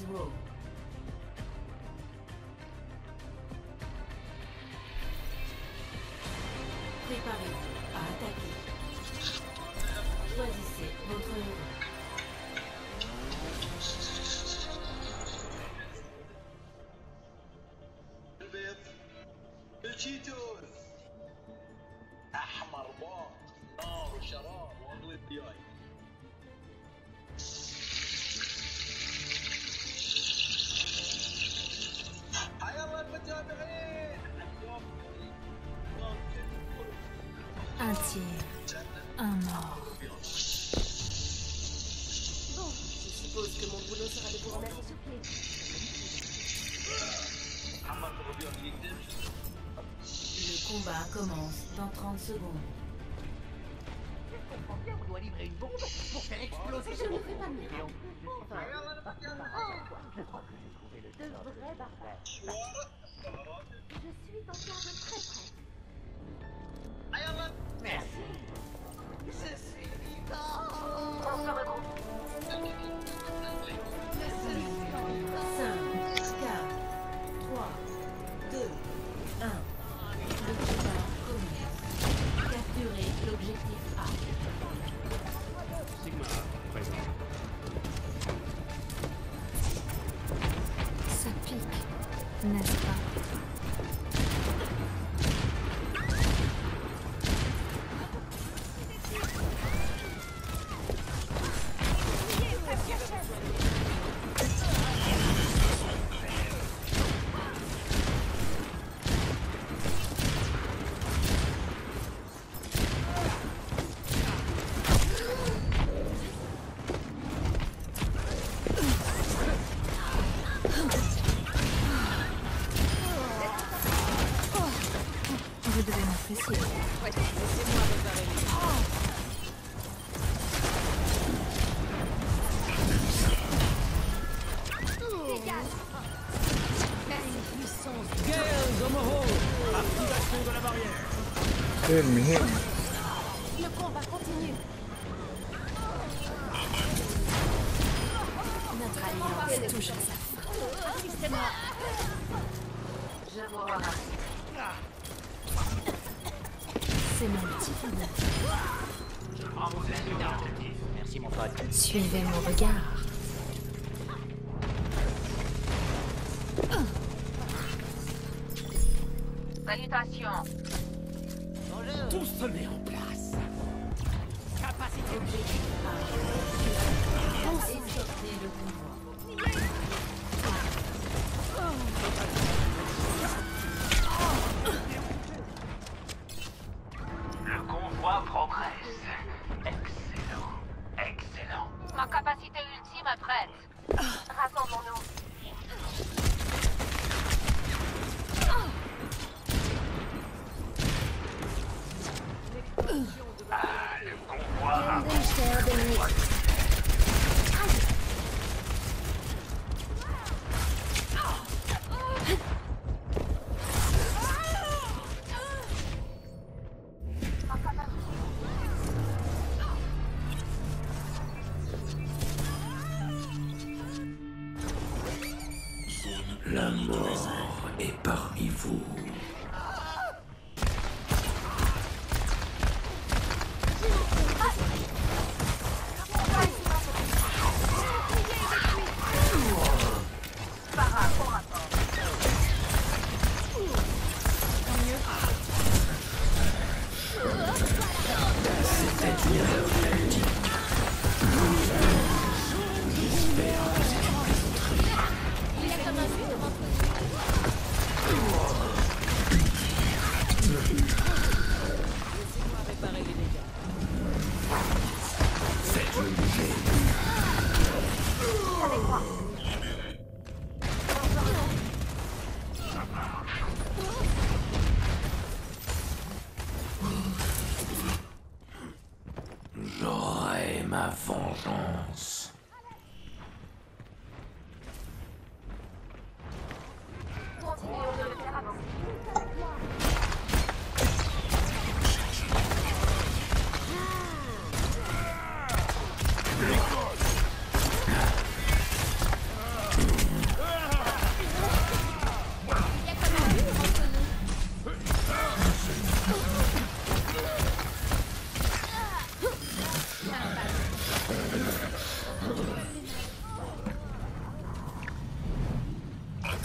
Row. Préparez-vous à attaquer. Choisissez votre héros. الشيتوس احمر باق نار وشراب واغلب دياي حيالله المتابعين Un tir, un mort. Bon, je suppose que mon boulot sera de vous remettre sur pied. Le combat commence dans 30 secondes. Je comprends bien, on doit livrer une bombe pour faire exploser. Je ne fais pas de miracle. Enfin, Je crois que j'ai trouvé le de vrais barbares. Je suis encore de très près. Merci. Je suis vivant. 5, 4, 3, 2, 1. Le combat commence. Capturez l'objectif A. Sigma, présent. Ça pique, n'est-ce pas? Vous devez m'apprécier. Activation de la barrière. Le combat continue. Notre alliance touche à sa fin. Assistez-moi. Je vous remercie. C'est mon petit favori. Je prends vos instructifs. Merci mon pote. Suivez mon regard. Salutations. Bonjour. Tout se met en place. Capacité. Escortez le convoi. Le convoi progresse. Excellent. Excellent. Ma capacité ultime est prête. Rassemblons-nous. Le convoi La mort est parmi vous. C'était une erreur tactique. J'espère que c'est une plaisanterie. Faites le bouger. J'aurai ma vengeance. Continuons de le faire avancer.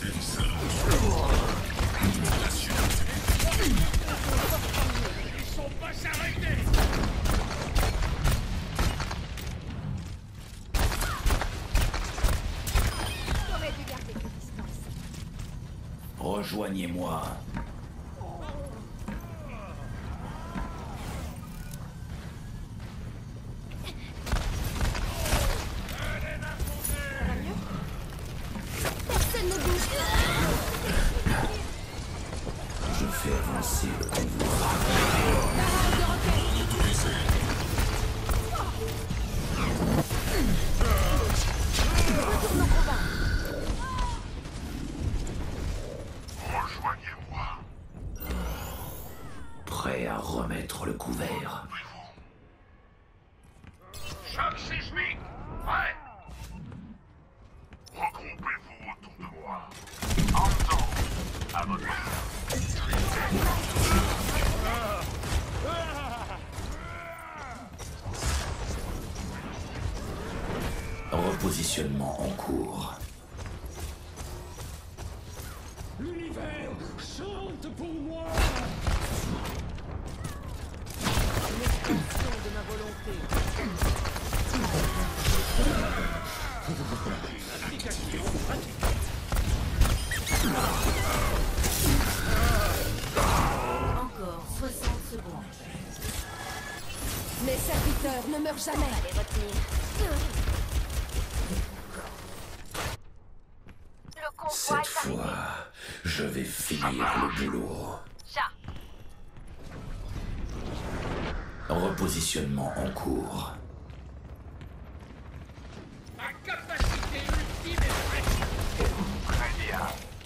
J'aurais dû garder mes distances. Rejoignez-moi. Personne ne bouge. Je fais avancer le convoi. Prêt à remettre le couvert. Choc sismique. Prêt. Regroupez-vous autour de moi. En temps. À votre Repositionnement en cours. L'univers chante pour moi. L'expression de ma volonté. Encore 60 secondes. Mes serviteurs ne meurent jamais. Les retenir. Le convoi Cette est arrivé. fois, je vais finir le boulot. Chat. Repositionnement en cours. Ma capacité ultime est prête. Très bien.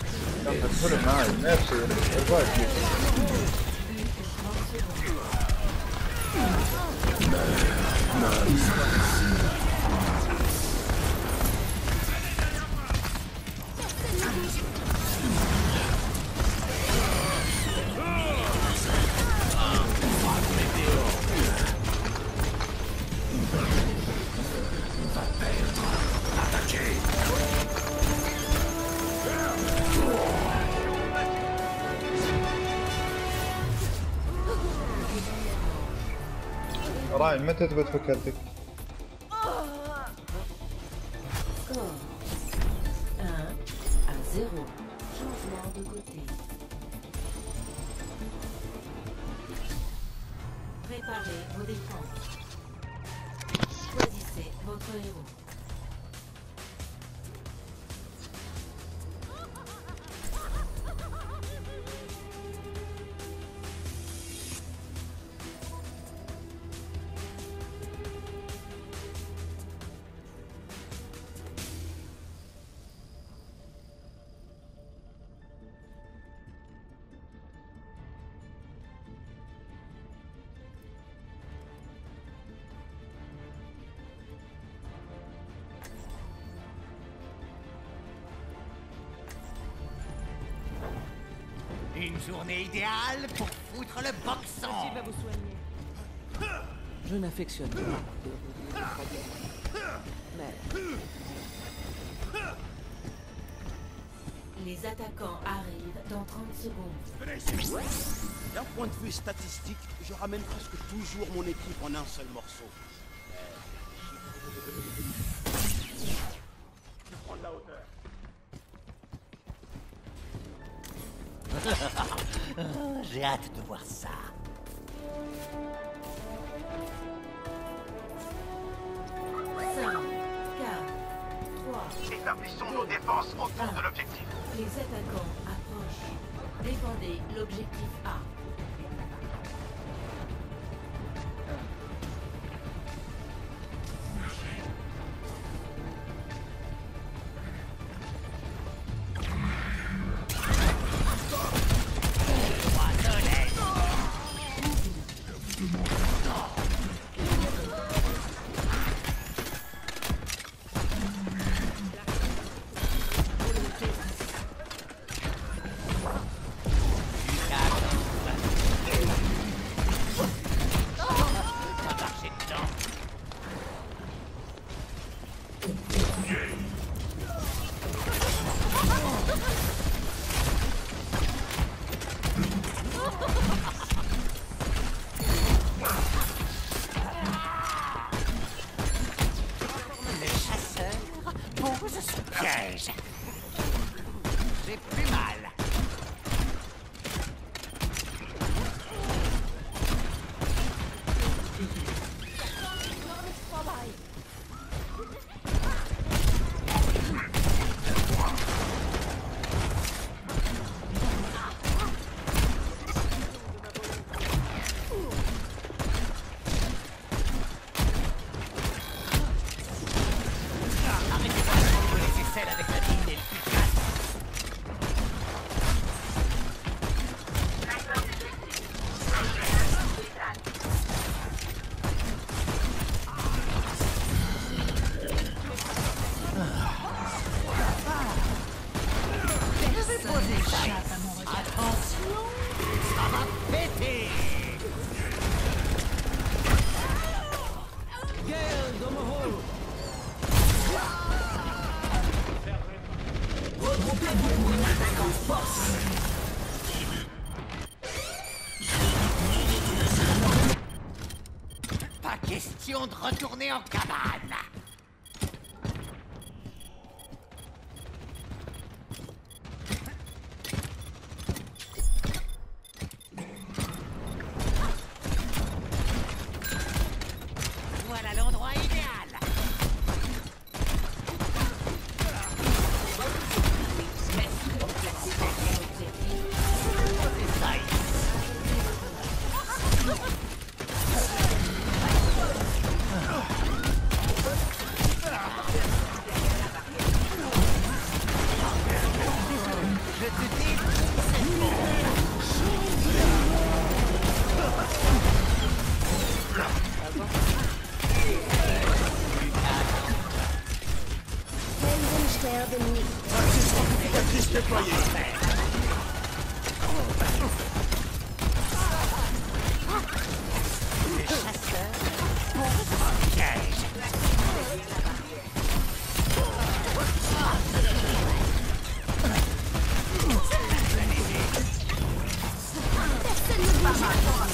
راعي متى تبغى تفك هالتك؟ Score 1 à 0. Changement de côté. Préparez vos défenses. Choisissez votre héros. Une journée idéale pour foutre le boxon. Va vous soigner. Je n'affectionne pas de paillettes. Mais Les attaquants arrivent dans 30 secondes. D'un point de vue statistique, je ramène presque toujours mon équipe en un seul morceau. Je prends de la hauteur. j'ai hâte de voir ça. 5, 4, 3. Établissons nos défenses autour de l'objectif. Les attaquants approchent. Défendez l'objectif A. J'ai plus mal. Pas question de retourner en cabane. Voilà l'endroit idéal. Je te dis, c'est bon. Helden sterben nicht. Cicatrice déployée. Les chasseurs pour piège. Personne ne bouge.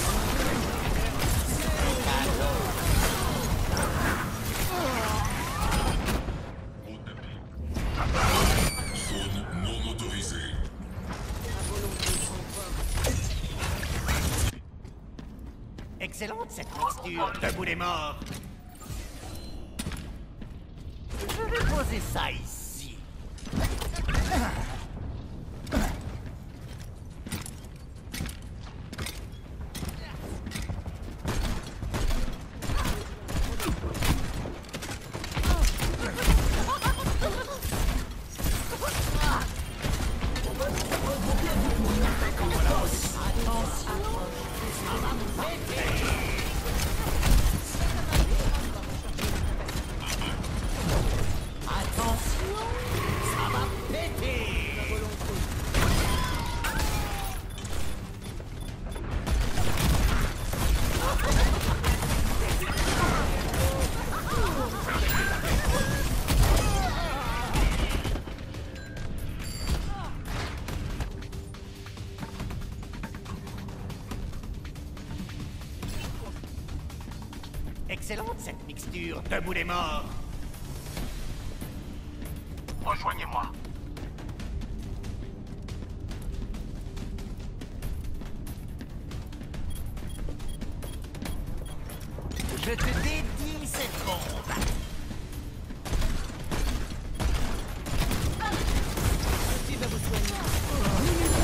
Zone non autorisée. Excellente cette mixture, debout les morts. Je vais poser ça ici. Attention, ça va péter. Excellente cette mixture, debout les morts. Rejoignez-moi. Je te dédie cette bombe. Qui va vous soigner?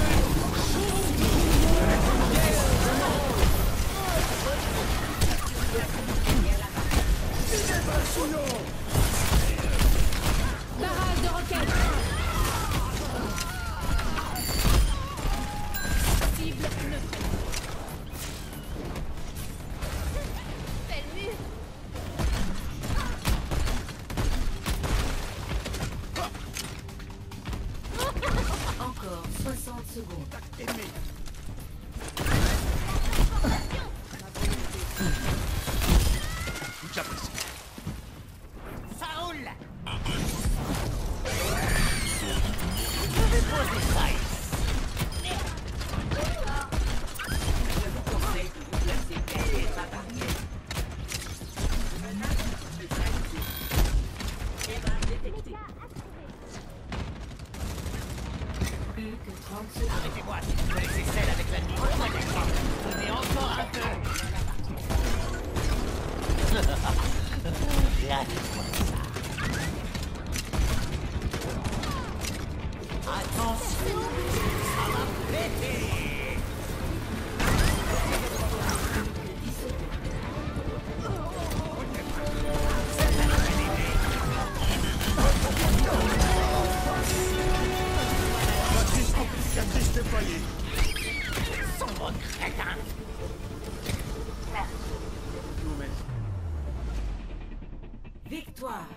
Barrage de roquettes. Cible neutre. Fais le mur. Encore 60 secondes. Ennemi. J'apprécie. Ça roule. Je vais poser ça ici. que 30 secondes. Arrêtez-moi si vous connaissez celle avec la nuit. Tenez encore un peu. Regardez-moi ça. Attention, ça va péter. Amplificatrice déployée. Sombre crétin. Victoire.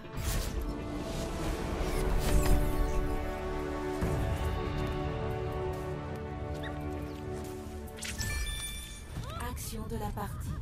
Action de la partie.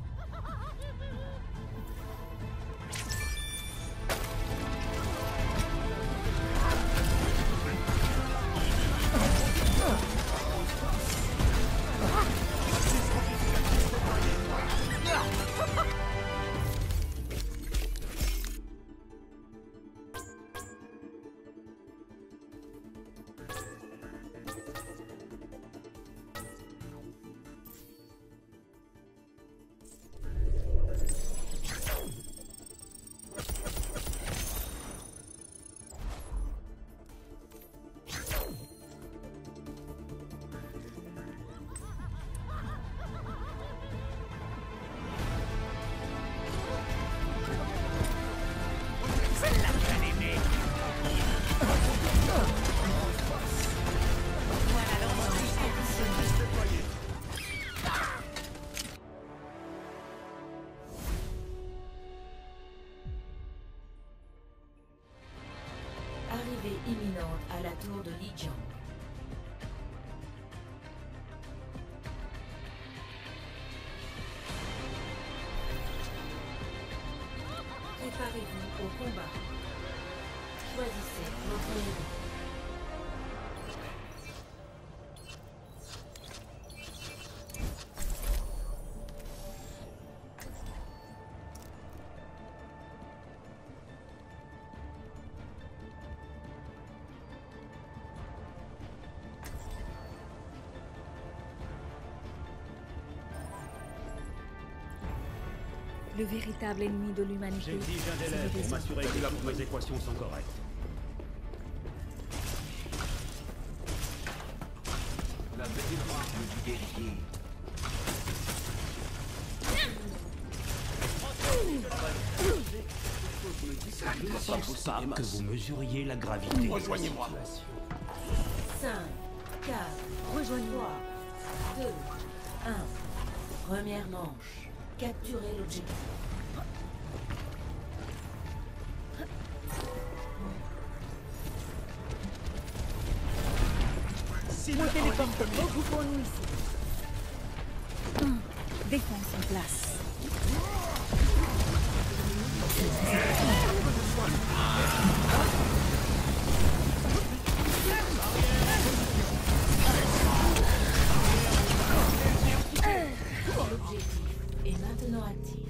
Arrivée imminente à la tour de Lijiang. Préparez-vous au combat. Choisissez votre héros. Le véritable ennemi de l'humanité. J'exige un délai pour m'assurer que toutes mes équations sont correctes. La véritable du guerrier. Je ne pense pas que vous mesuriez la gravité de la situation. 5, 4, rejoignez-moi. 2, 1. Première manche. Capturez l'objectif. Montez les portes, regroupons-nous ici. Défense en place. L'objectif est maintenant actif.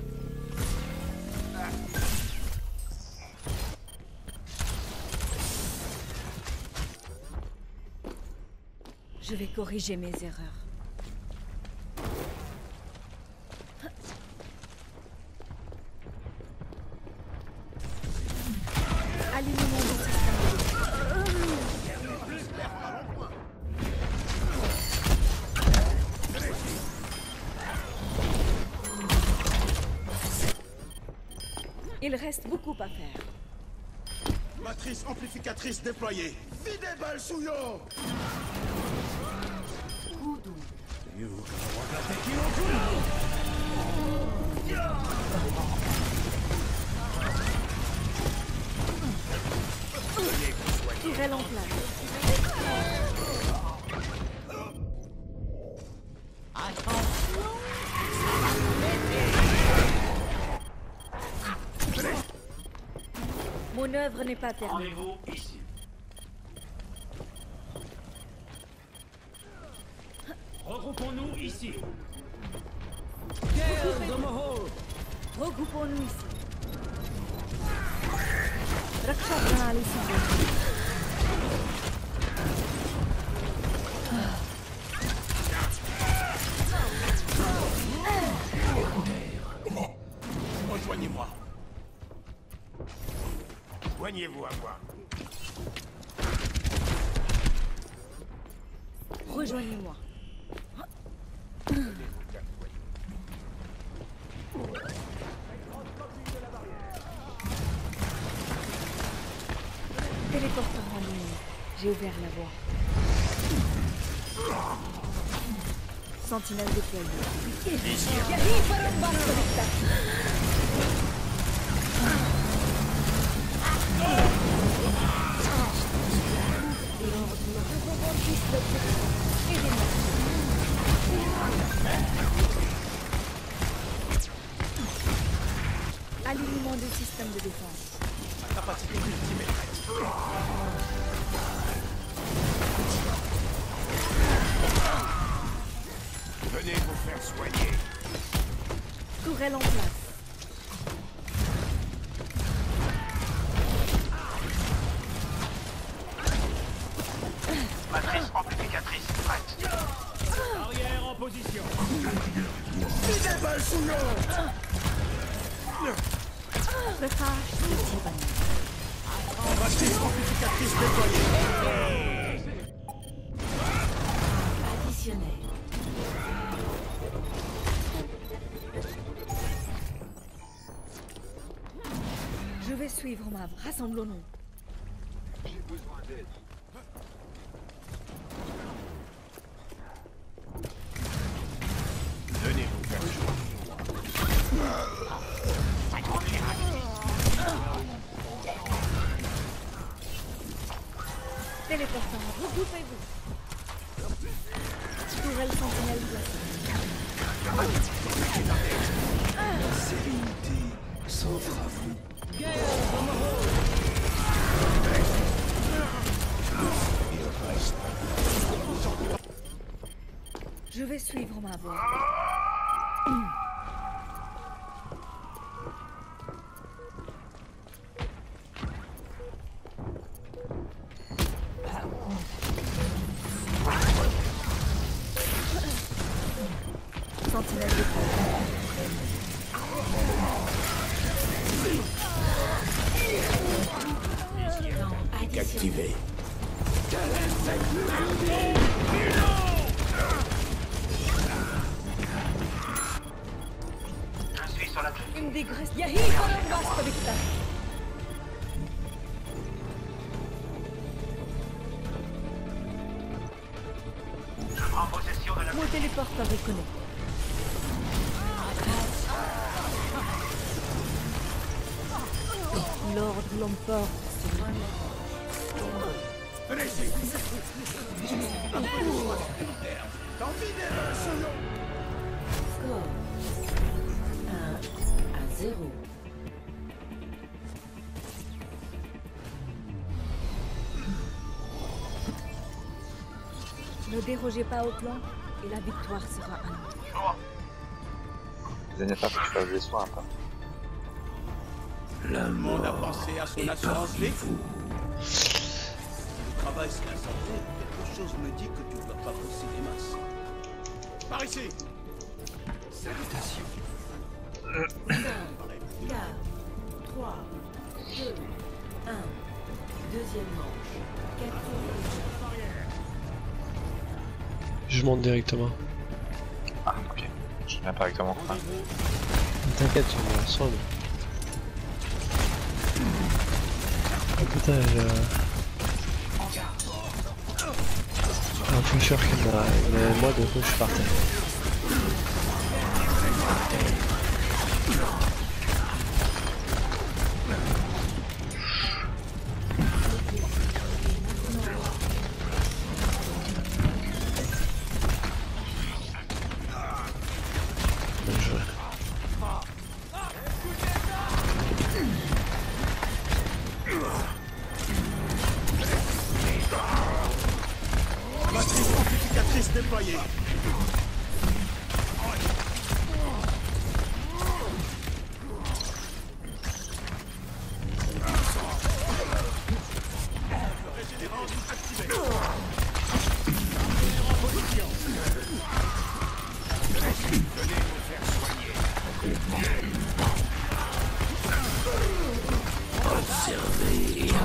Je vais corriger mes erreurs. Alignement du système. Il reste beaucoup à faire. Matrice amplificatrice déployée. Videz balle Souyo. Coup doux. Tourelle en place. Mon œuvre n'est pas terminée. Rendez-vous ici. Regroupons-nous ici. Regroupons-nous ici. Rakshadra ici. Joignez-vous à moi. Rejoignez-moi. Téléporteur en ligne. J'ai ouvert la voie. Sentinelle déployée. Alignement du système de défense. Ma capacité ultime est prête. Venez vous faire soigner. Tourelle en place. Matrice amplificatrice prête. Arrière en position. Prépare le tyran. Matrice amplificatrice déployée. Additionnel. Je vais suivre Mav. Rassemblons-nous. Venez vous faire Téléportant. Regroupez-vous. Tourelle sentinelle placée. Sérénité s'offre à vous. Je vais suivre ma voie. Sentinelle de Activé. Je suis sur la grille. Une dégraisse. Yahi, Colombo, Victor. Je prends possession de la Mon téléporteur est connecté. Lord l'emporte. Venez ici. Score 1-0. Ne dérogez pas au plan et la victoire sera à nous. Zenyatta, faut que tu fasses des soins, pas. Le monde a pensé à son assurance vie. Le travail, c'est la santé. Quelque chose me dit que tu ne dois pas bosser des masses. Par ici. Salutations. 5, 4, 3, 2, 1. Deuxième manche. 4 Je monte directement. Ah, ok. Je viens pas directement. Ah. T'inquiète, je me soigne. Oh putain, j'ai un pusher qui m'a... Mais moi, de coup, je suis parti. Bien joué. Matrice amplificatrice déployée. Régénérance activée. Venez vous faire soigner. Observez et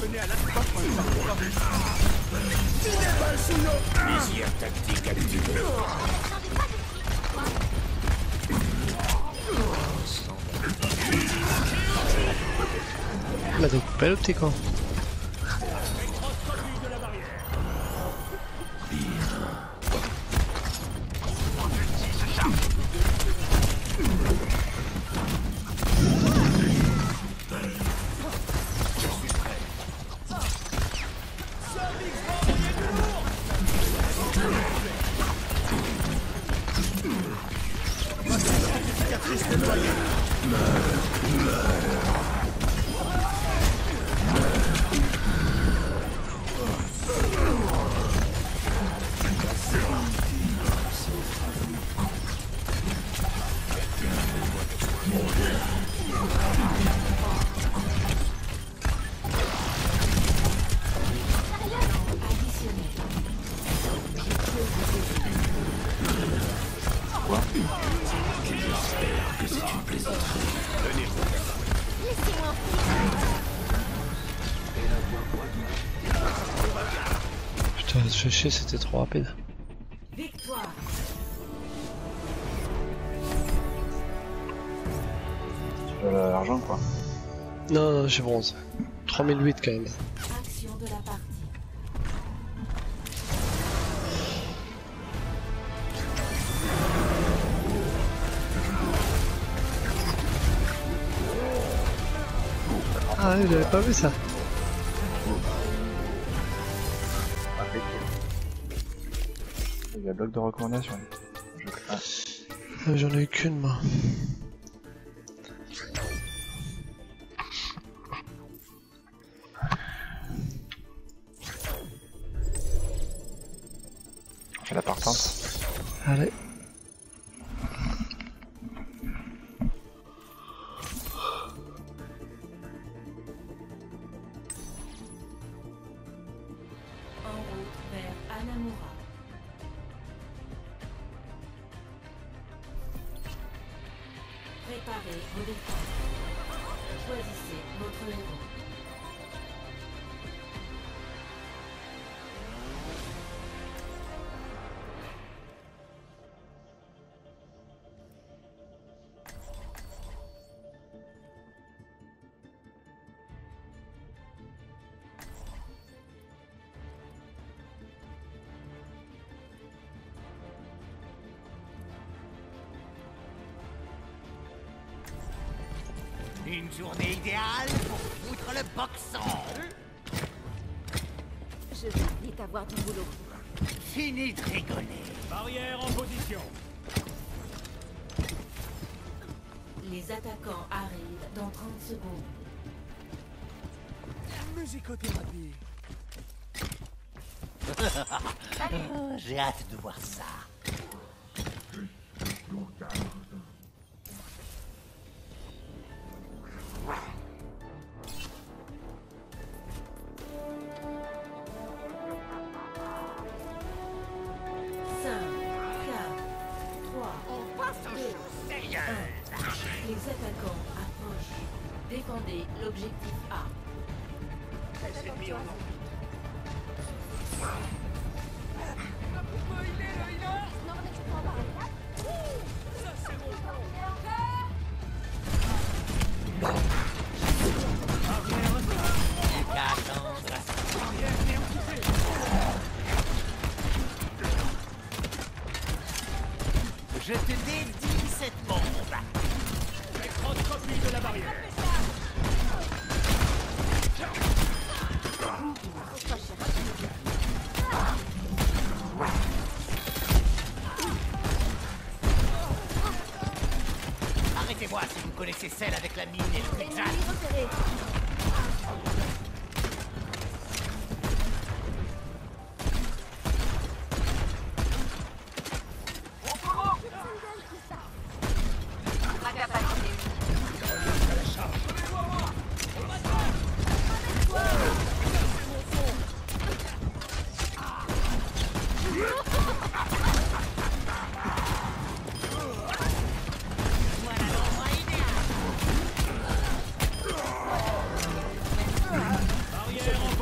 venez à l'instant quand il partira. Des balles sous nos... Visière tactique activée. Il m'a découpé le petit camp. Putain, je fais chier, c'était trop rapide. Victoire. Tu veux l'argent quoi? Non, non, j'ai bronze. 3008 quand même. Action de la partie. Ah oui, j'avais pas vu ça. Il y a bloc de recommandation. Je crains. J'en ai eu qu'une moi. On fait la partante. Allez. En route vers Anamura. Préparez vos défenses. Choisissez votre héros. Une journée idéale pour foutre le boxon. Je vais vite avoir du boulot. Fini de rigoler. Barrière en position. Les attaquants arrivent dans 30 secondes. Musicothérapie. J'ai hâte de voir ça. Les attaquants approchent. Défendez l'objectif A. Je te dédie cette bombe. Spectroscopie de la barrière. Arrêtez-moi si vous connaissez celle avec la mine et le pizza.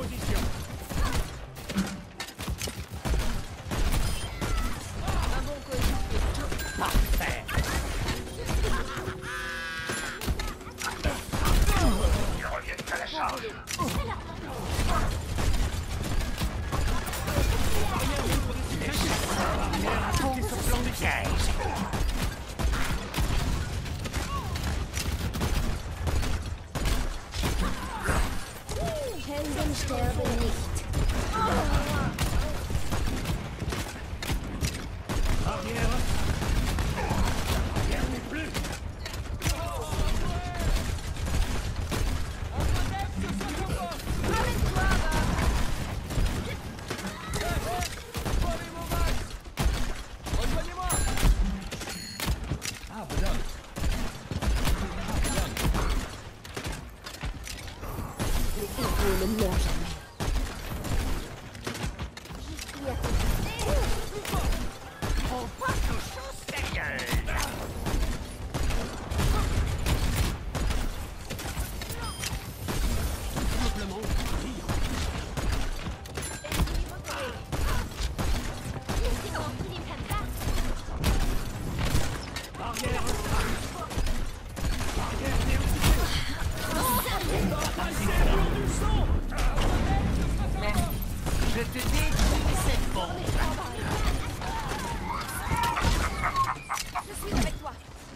position. Un bon coéquipier. Parfait. Ils reviennent à la charge. Sur le plan du piège. Helden sterben nicht. Arrière. Arrière n'est plus. Ah, bonhomme. Les héros ne meurent jamais. J'y suis à côté. On passe aux choses sérieuses. Simplement rire. Arrière. Arrière n'est occupée. Je te détruis cette bombe. Je suis avec toi.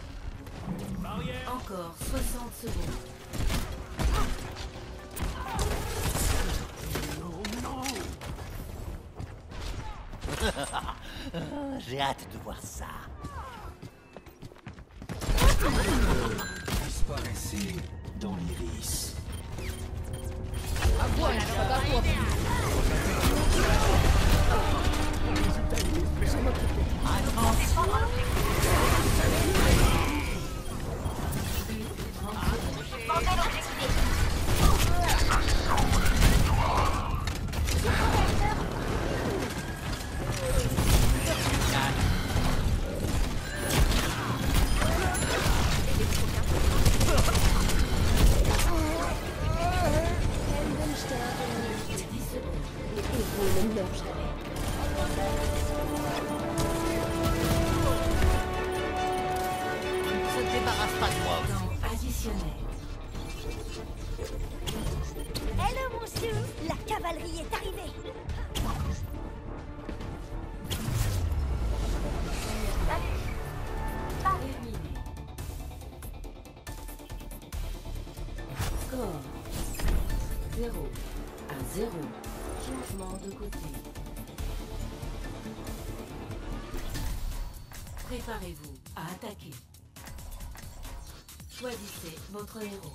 Encore 60 secondes. J'ai hâte de voir ça. Disparaissez dans l'iris. Helden sterben nicht. Les héros ne meurent jamais. Ne se débarrasse pas de moi. Temps additionnel. Hello, monsieur. La cavalerie est arrivée. Terminé. Score 0-0. Changement de côté. Préparez-vous à attaquer. Choisissez votre héros.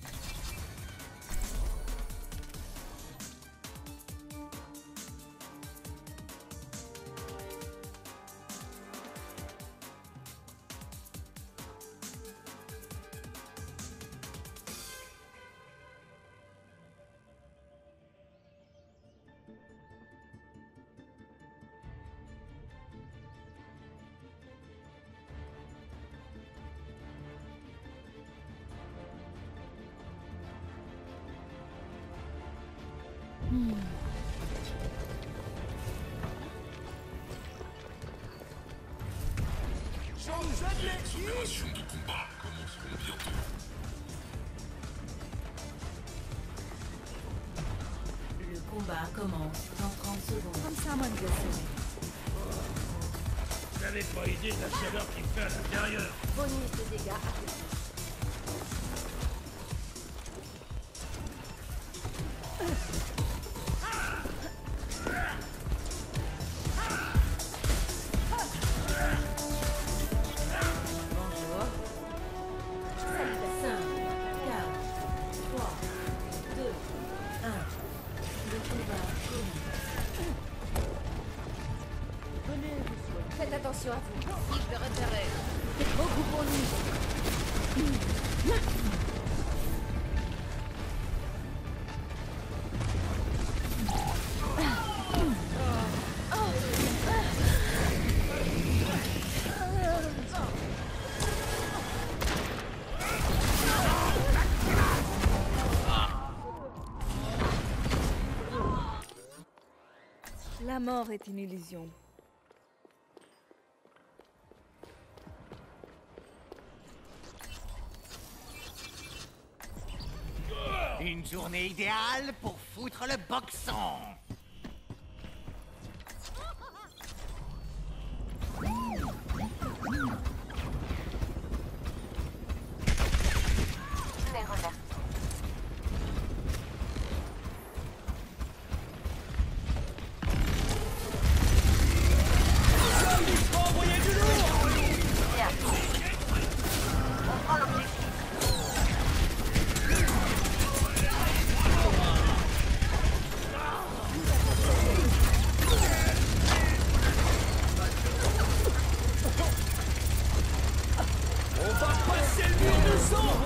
Les opérations de combat commenceront bientôt. Le combat commence dans 30 secondes. Comme ça, mon adversaire. Vous n'avez pas idée de la chaleur qu'il fait à l'intérieur. Bonus de dégâts appliqués. Bonjour. 5, 4, 3, 2, 1. Le combat commence. Faites attention à vous. Si je le repérais. C'est beaucoup pour nous. La mort est une illusion. Une journée idéale pour foutre le boxon. Les remercie. Envoyez du lourd! Bien. On prend l'objectif. On va passer le mur de sang!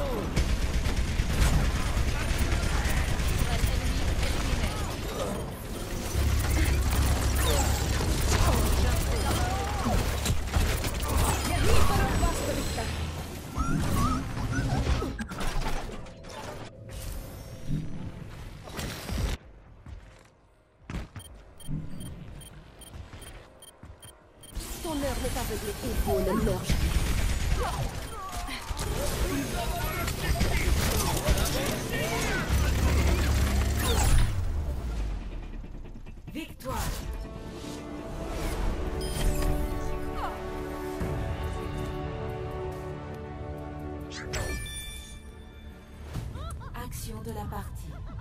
Ton heure n'est pas aveuglée. Héros ne meurt jamais. Victoire. Action de la partie.